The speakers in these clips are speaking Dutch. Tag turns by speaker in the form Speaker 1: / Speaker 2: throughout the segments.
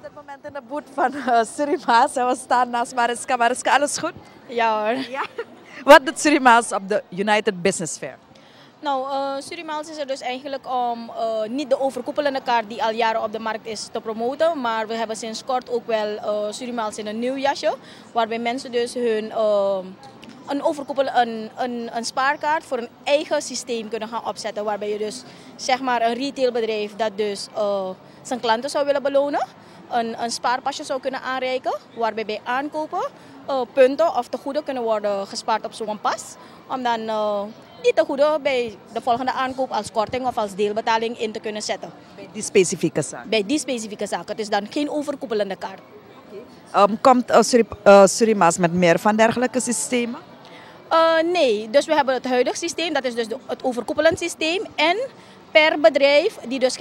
Speaker 1: dit moment in de boot van Surimaals en we staan naast Mariska. Mariska, alles goed?
Speaker 2: Ja hoor.
Speaker 1: Ja. Wat doet Surimaals op de United Business Fair?
Speaker 2: Nou, Surimaals is er dus eigenlijk om niet de overkoepelende kaart die al jaren op de markt is te promoten. Maar we hebben sinds kort ook wel Surimaals in een nieuw jasje. Waarbij mensen dus hun een spaarkaart voor een eigen systeem kunnen gaan opzetten. Waarbij je dus zeg maar een retailbedrijf dat dus zijn klanten zou willen belonen. Een spaarpasje zou kunnen aanreiken. Waarbij bij aankopen punten of tegoeden kunnen worden gespaard op zo'n pas. Om dan die tegoeden bij de volgende aankoop als korting of als deelbetaling in te kunnen zetten.
Speaker 1: Bij die specifieke zaak.
Speaker 2: Bij die specifieke zaak. Het is dan geen overkoepelende kaart.
Speaker 1: Komt Surimaals met meer van dergelijke systemen?
Speaker 2: Nee, dus we hebben het huidige systeem, dat is dus het overkoepelend systeem. En per bedrijf,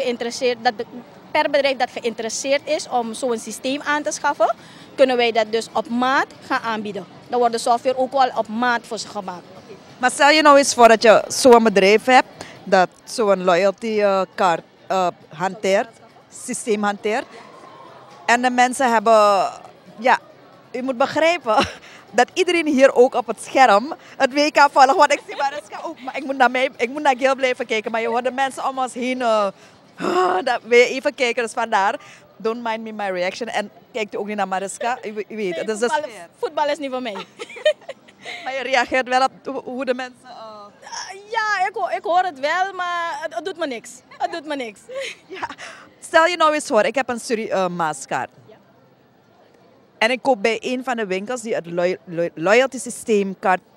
Speaker 2: per bedrijf dat geïnteresseerd is om zo'n systeem aan te schaffen, kunnen wij dat dus op maat gaan aanbieden. Dan wordt de software ook wel op maat voor ze gemaakt.
Speaker 1: Maar stel je nou eens voor dat je zo'n bedrijf hebt dat zo'n loyalty kaart hanteert, systeem hanteert. En de mensen hebben, ja, u moet begrijpen dat iedereen hier ook op het scherm het WK volgt. Want ik zie Mariska ook, maar ik moet naar Gil blijven kijken. Maar je hoort de mensen om ons heen, dat wil je even kijken. Dus vandaar, don't mind me my reaction. En kijkt u ook niet naar Mariska, u weet,
Speaker 2: Nee,
Speaker 1: het is dus
Speaker 2: voetbal is niet voor mij.
Speaker 1: maar je reageert wel op hoe de mensen...
Speaker 2: Ja, ik hoor het wel, maar het doet me niks. Het doet me niks.
Speaker 1: Ja. Stel je nou eens voor, ik heb een Surimaals-kaart.
Speaker 2: Ja.
Speaker 1: En ik koop bij een van de winkels die het loyalty systeem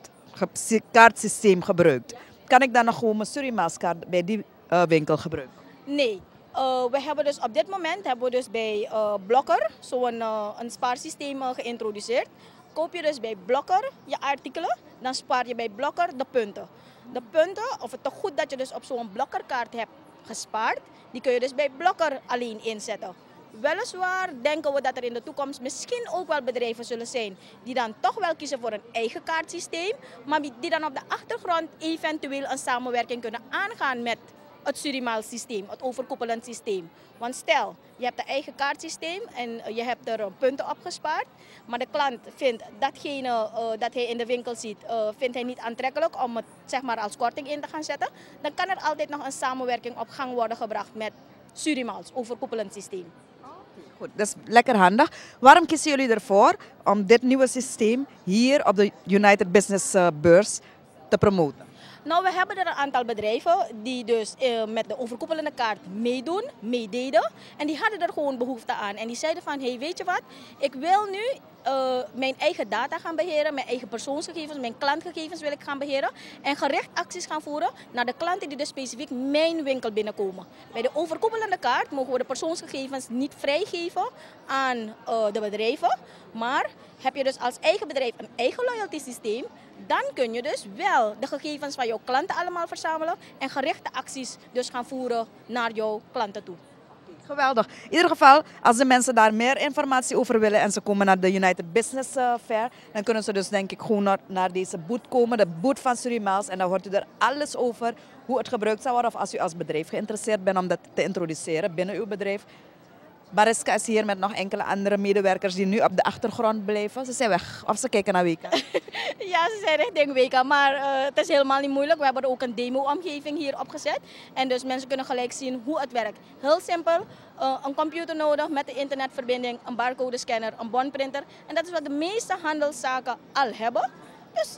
Speaker 1: kaartsysteem gebruikt. Kan ik dan nog gewoon mijn Surimaals-kaart bij die winkel gebruiken?
Speaker 2: Nee. We hebben dus op dit moment hebben we dus bij Blokker zo'n een spaarsysteem geïntroduceerd. Koop je dus bij Blokker je artikelen, dan spaar je bij Blokker de punten. De punten, of het tegoed dat je dus op zo'n Blokkerkaart hebt gespaard, die kun je dus bij Blokker alleen inzetten. Weliswaar denken we dat er in de toekomst misschien ook wel bedrijven zullen zijn die dan toch wel kiezen voor een eigen kaartsysteem, maar die dan op de achtergrond eventueel een samenwerking kunnen aangaan met het Surimaals systeem, het overkoepelend systeem. Want stel, je hebt een eigen kaartsysteem en je hebt er punten op gespaard, maar de klant vindt datgene dat hij in de winkel ziet, vindt hij niet aantrekkelijk om het zeg maar als korting in te gaan zetten, dan kan er altijd nog een samenwerking op gang worden gebracht met Surimaals, overkoepelend systeem.
Speaker 1: Goed, dat is lekker handig. Waarom kiezen jullie ervoor om dit nieuwe systeem hier op de United Business Beurs te promoten?
Speaker 2: Nou, we hebben er een aantal bedrijven die dus met de overkoepelende kaart meededen. En die hadden er gewoon behoefte aan. En die zeiden van, hey, weet je wat, ik wil nu mijn eigen data gaan beheren, mijn eigen persoonsgegevens, mijn klantgegevens wil ik gaan beheren. En gericht acties gaan voeren naar de klanten die dus specifiek mijn winkel binnenkomen. Bij de overkoepelende kaart mogen we de persoonsgegevens niet vrijgeven aan de bedrijven. Maar heb je dus als eigen bedrijf een eigen loyalty systeem, dan kun je dus wel de gegevens van jouw klanten allemaal verzamelen en gerichte acties dus gaan voeren naar jouw klanten toe.
Speaker 1: Geweldig. In ieder geval, als de mensen daar meer informatie over willen en ze komen naar de United Business Fair, dan kunnen ze dus denk ik gewoon naar deze boot komen, de boot van Surimaals. En dan hoort u er alles over hoe het gebruikt zou worden of als u als bedrijf geïnteresseerd bent om dat te introduceren binnen uw bedrijf. Mariska is hier met nog enkele andere medewerkers die nu op de achtergrond blijven. Ze zijn weg of ze kijken naar WK.
Speaker 2: Ja, ze zijn richting WK, maar het is helemaal niet moeilijk. We hebben er ook een demo-omgeving hier opgezet. En dus mensen kunnen gelijk zien hoe het werkt. Heel simpel, een computer nodig met de internetverbinding, een barcodescanner, een bonprinter. En dat is wat de meeste handelszaken al hebben. Dus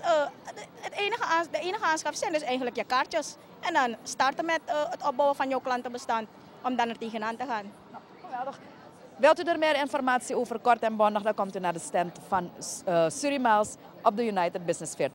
Speaker 2: de enige aanschaf zijn dus eigenlijk je kaartjes. En dan starten met het opbouwen van jouw klantenbestand om dan er tegenaan te gaan.
Speaker 1: Geweldig. Wilt u er meer informatie over kort en bondig, dan komt u naar de stand van Surimaals op de United Business Fair.